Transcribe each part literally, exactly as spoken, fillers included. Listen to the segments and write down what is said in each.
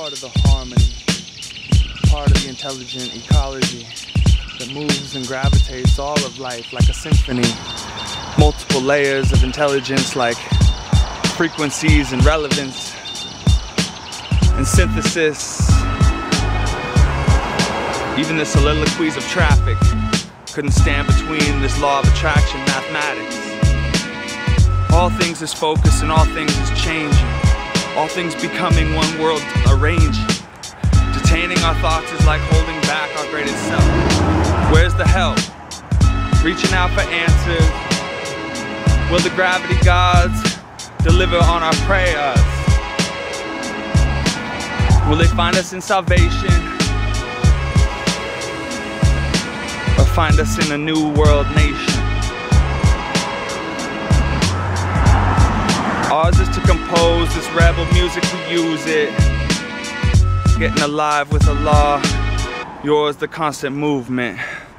part of the harmony, part of the intelligent ecology that moves and gravitates all of life like a symphony. Multiple layers of intelligence like frequencies and relevance and synthesis. Even the soliloquies of traffic couldn't stand between this law of attraction, mathematics. All things is focus and all things is changing. All things becoming one world arranging. Detaining our thoughts is like holding back our greatest self. Where's the help? Reaching out for answers. Will the gravity gods deliver on our prayers? Will they find us in salvation? Or find us in a new world nation? Ours is to compose this rebel music, we use it. Getting alive with the law, yours the constant movement.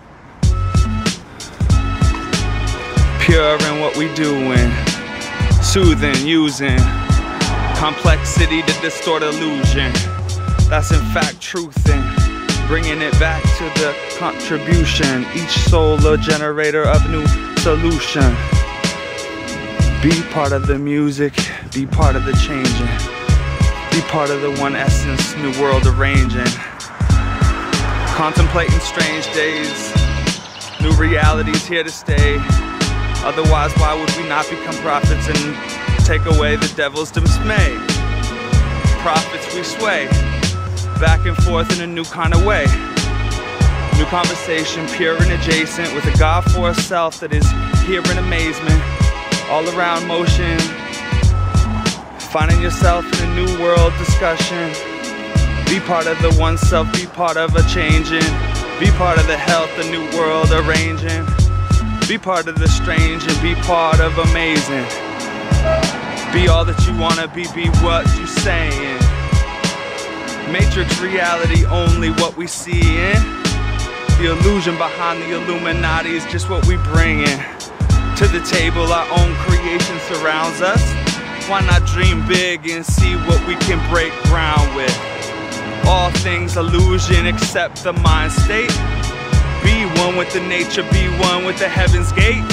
Pure in what we doing, soothing, using complexity to distort illusion. That's in fact truthing, bringing it back to the contribution. Each soul a generator of new solution. Be part of the music, be part of the changing. Be part of the one essence, new world arranging. Contemplating strange days, new realities here to stay. Otherwise, why would we not become prophets and take away the devil's dismay? Prophets we sway, back and forth in a new kind of way. New conversation, pure and adjacent, with a God for a self that is here in amazement. All around motion, finding yourself in a new world discussion. Be part of the one self, be part of a changing. Be part of the health, the new world arranging. Be part of the strange and be part of amazing. Be all that you wanna be, be what you saying. Matrix reality, only what we see in. The illusion behind the Illuminati is just what we bring in. To the table, our own creation surrounds us. Why not dream big and see what we can break ground with? All things illusion except the mind state. Be one with the nature, be one with the heaven's gate.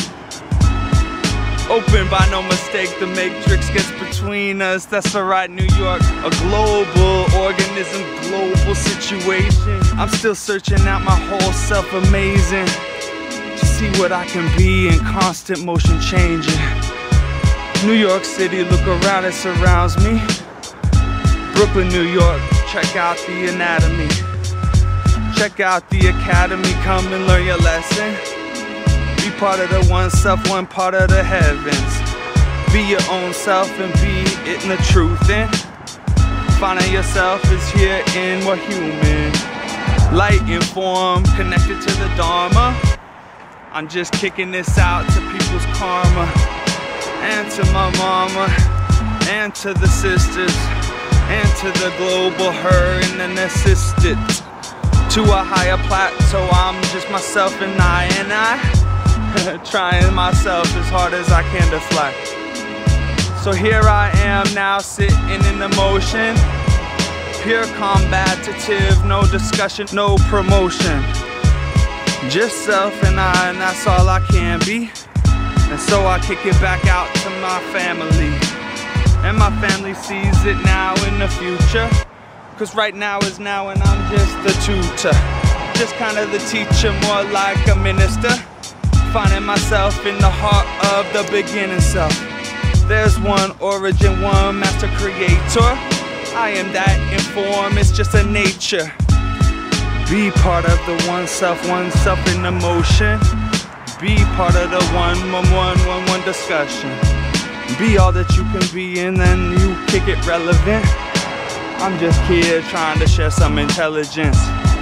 Open by no mistake, the matrix gets between us. That's alright, New York, a global organism, global situation. I'm still searching out my whole self, amazing. See what I can be in constant motion changing. New York City, look around, it surrounds me. Brooklyn, New York, check out the anatomy. Check out the academy, come and learn your lesson. Be part of the one self, one part of the heavens. Be your own self and be it in the truth. And finding yourself is here in what human. Light in form, connected to the Dharma. I'm just kicking this out to people's karma, and to my mama, and to the sisters, and to the global her and an assistant. To a higher plateau, I'm just myself and I and I, trying myself as hard as I can to fly. So here I am now sitting in emotion, pure combative, no discussion, no promotion. Just self and I, and that's all I can be. And so I kick it back out to my family. And my family sees it now in the future. Cause right now is now and I'm just the tutor. Just kind of the teacher, more like a minister. Finding myself in the heart of the beginning self. There's one origin, one master creator. I am that in form, it's just a nature. Be part of the one self, one self in emotion. Be part of the one, one, one, one, one discussion. Be all that you can be and then you kick it relevant. I'm just here trying to share some intelligence.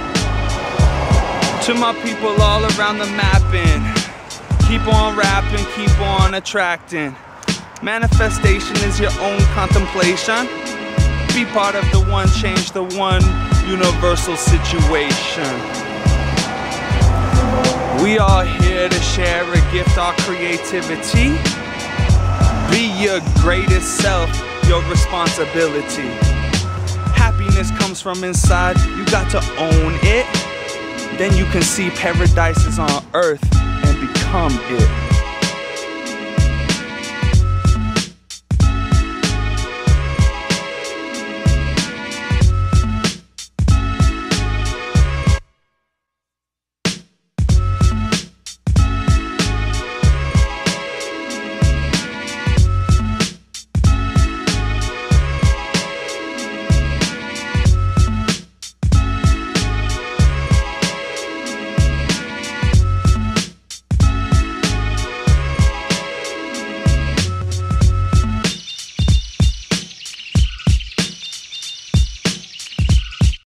To my people all around the mapping. Keep on rapping, keep on attracting. Manifestation is your own contemplation. Be part of the one, change the one universal situation. We are here to share a gift, our creativity. Be your greatest self, your responsibility. Happiness Happiness comes from inside. You got to own it. Then you can see paradise is on earth and become it.